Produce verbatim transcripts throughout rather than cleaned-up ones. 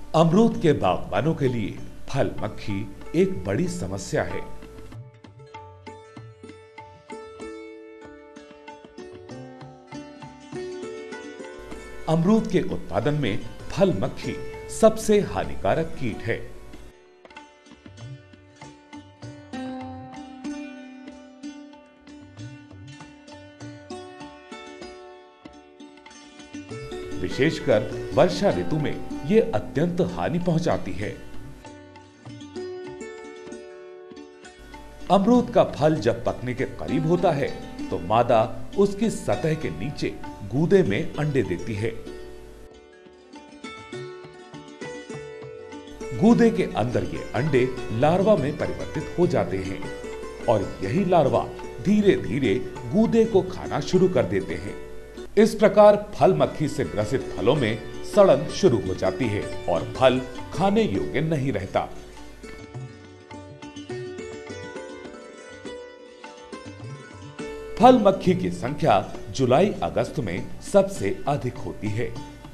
अमरूद के बागबानों के लिए फल मक्खी एक बड़ी समस्या है। अमरूद के उत्पादन में फल मक्खी सबसे हानिकारक कीट है। विशेषकर वर्षा ऋतु में ये अत्यंत हानि पहुंचाती है। अमरूद का फल जब पकने के करीब होता है तो मादा उसकी सतह के नीचे गूदे में अंडे देती है। गूदे के अंदर ये अंडे लार्वा में परिवर्तित हो जाते हैं और यही लार्वा धीरे धीरे गूदे को खाना शुरू कर देते हैं। इस प्रकार फल मक्खी से ग्रसित फलों में सड़न शुरू हो जाती है और फल खाने योग्य नहीं रहता। फल मक्खी की संख्या जुलाई अगस्त में सबसे अधिक होती है।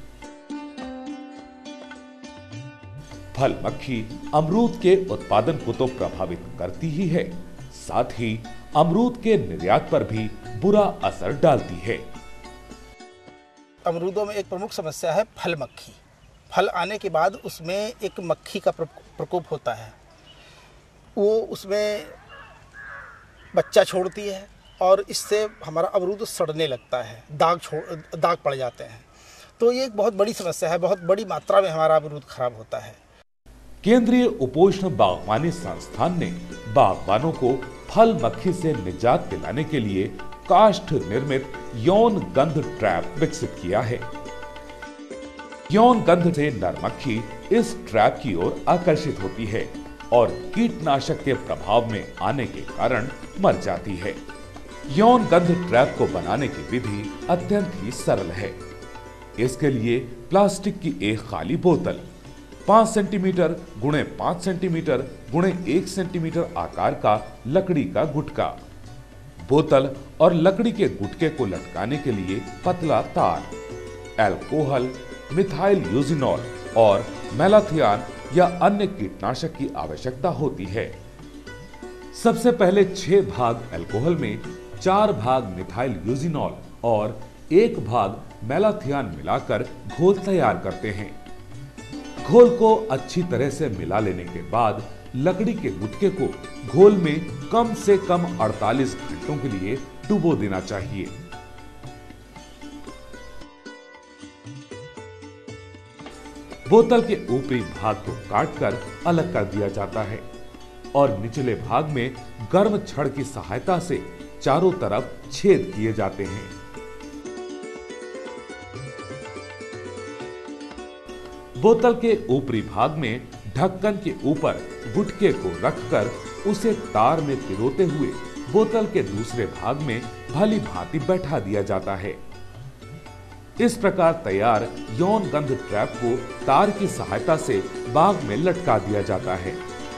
फल मक्खी अमरूद के उत्पादन को तो प्रभावित करती ही है, साथ ही अमरूद के निर्यात पर भी बुरा असर डालती है। अमरूदों में एक प्रमुख समस्या है फल मक्खी। फल आने के बाद उसमें एक मक्खी का प्रकोप होता है। वो उसमें बच्चा छोड़ती है और इससे हमारा अमरूद सड़ने लगता है, दाग छोड़ दाग पड़ जाते हैं। तो ये एक बहुत बड़ी समस्या है, बहुत बड़ी मात्रा में हमारा अमरूद खराब होता है। केंद्रीय उपोष्ण बागवानी संस्थान ने बागबानों को फल मक्खी से निजात दिलाने के लिए काष्ठ निर्मित यौन गंध ट्रैप विकसित किया है। यौन गंध से नर मक्खी इस ट्रैप की ओर आकर्षित होती है और कीटनाशक के प्रभाव में आने के कारण मर जाती है। यौन गंध ट्रैप को बनाने की विधि अत्यंत ही सरल है। इसके लिए प्लास्टिक की एक खाली बोतल, पांच सेंटीमीटर गुणे पांच सेंटीमीटर गुणे एक सेंटीमीटर आकार का लकड़ी का गुटका, बोतल और लकड़ी के गुटके को लटकाने के लिए पतला तार, अल्कोहल, मिथाइल यूजिनॉल और मेलाथियान या अन्य कीटनाशक की आवश्यकता होती है। सबसे पहले छह भाग अल्कोहल में चार भाग मिथाइल यूजिनॉल और एक भाग मेलाथियान मिलाकर घोल तैयार करते हैं। घोल को अच्छी तरह से मिला लेने के बाद लकड़ी के गुटके को घोल में कम से कम अड़तालीस घंटों के लिए डुबो देना चाहिए। बोतल के ऊपरी भाग को काटकर अलग कर दिया जाता है और निचले भाग में गर्म छड़ की सहायता से चारों तरफ छेद किए जाते हैं। बोतल के ऊपरी भाग में ढक्कन के ऊपर गुटके को रखकर उसे तार में पिरोते हुए बोतल के दूसरे भाग में भली भांति बैठा दिया जाता है। इस प्रकार तैयार यौन गंध ट्रैप को तार की सहायता से बाग में लटका दिया जाता है।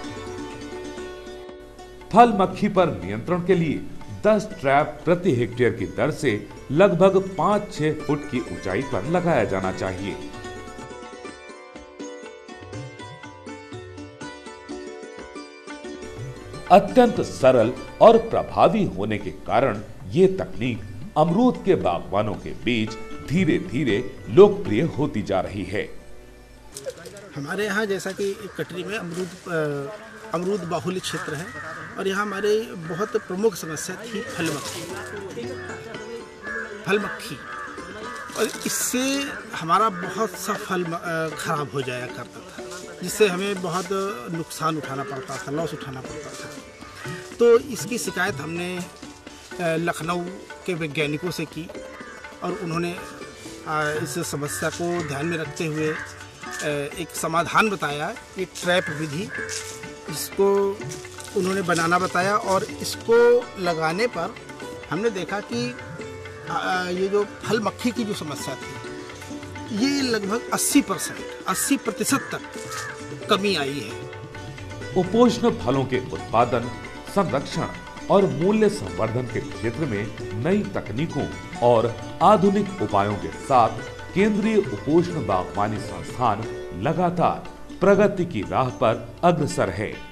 फल मक्खी पर नियंत्रण के लिए दस ट्रैप प्रति हेक्टेयर की दर से लगभग पाँच छह फुट की ऊंचाई पर लगाया जाना चाहिए। अत्यंत सरल और प्रभावी होने के कारण ये तकनीक अमरूद के बागवानों के बीच धीरे धीरे लोकप्रिय होती जा रही है। हमारे यहाँ जैसा कि कटरी में अमरूद अमरूद बाहुल्य क्षेत्र है और यहाँ हमारे बहुत प्रमुख समस्या थी फल मक्खी फल मक्खी और इससे हमारा बहुत सा फल खराब हो जाया करता था, जिससे हमें बहुत नुकसान उठाना पड़ता था, लॉस उठाना पड़ता था। तो इसकी शिकायत हमने लखनऊ के वैज्ञानिकों से की और उन्होंने इस समस्या को ध्यान में रखते हुए एक समाधान बताया, ये ट्रैप विधि, इसको उन्होंने बनाना बताया और इसको लगाने पर हमने देखा कि ये जो फल मक्खी की जो समस्या थी ये लगभग अस्सी परसेंट अस्सी प्रतिशत तक कमी आई है। उपोष्ण फलों के उत्पादन, संरक्षण और मूल्य संवर्धन के क्षेत्र में नई तकनीकों और आधुनिक उपायों के साथ केंद्रीय उपोष्ण बागवानी संस्थान लगातार प्रगति की राह पर अग्रसर है।